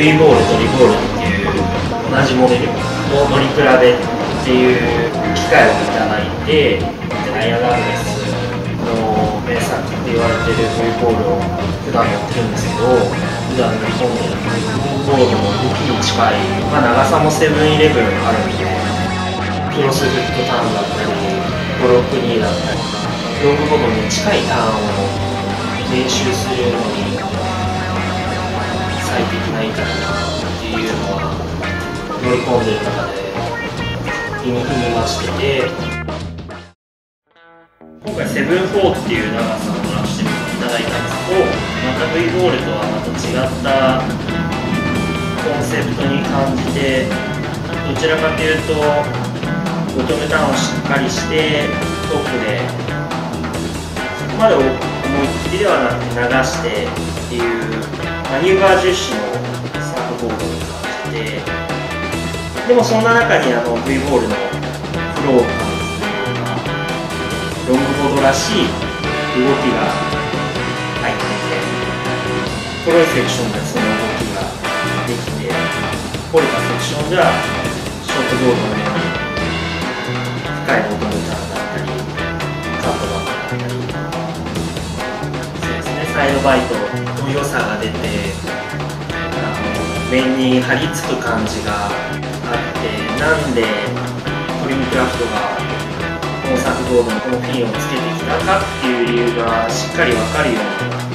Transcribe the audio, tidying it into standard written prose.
V ボールとリボールっていう同じモデルを乗り比べっていう機会をいただいて、ダイヤガーレスの名作って言われてる V ボールを普段乗ってるんですけど、普段乗り込んでる V ボールの動きに近い、長さもセブンイレブンあるんで、クロスフットターンだったり、ドロップニーだったり、ロングボードに近いターンを練習するのに最適な板だなっていうのは乗り込んでる中で日に日に増してて、今回7-4っていう長さを乗らせていただいたんですけど、また V ボールとはまた違ったコンセプトに感じて、どちらかというとボトムターンをしっかりしてトップでそこまで思いっきりではなく流してっていうマニューバー重視のサーフボードに感じて、でもそんな中にV ボールのフロー感というかロングボードらしい動きが入ってて、黒いセクションでその動きができて、掘れたセクションではショートボードのように深いボトムターンだったりカットバックだったり、そうですね、サイドバイトの良さが出て、面に張り付く感じがあって、なんでトリムクラフトがこのサーフボードのこのフィンをつけてきたかっていう理由がしっかり分かるように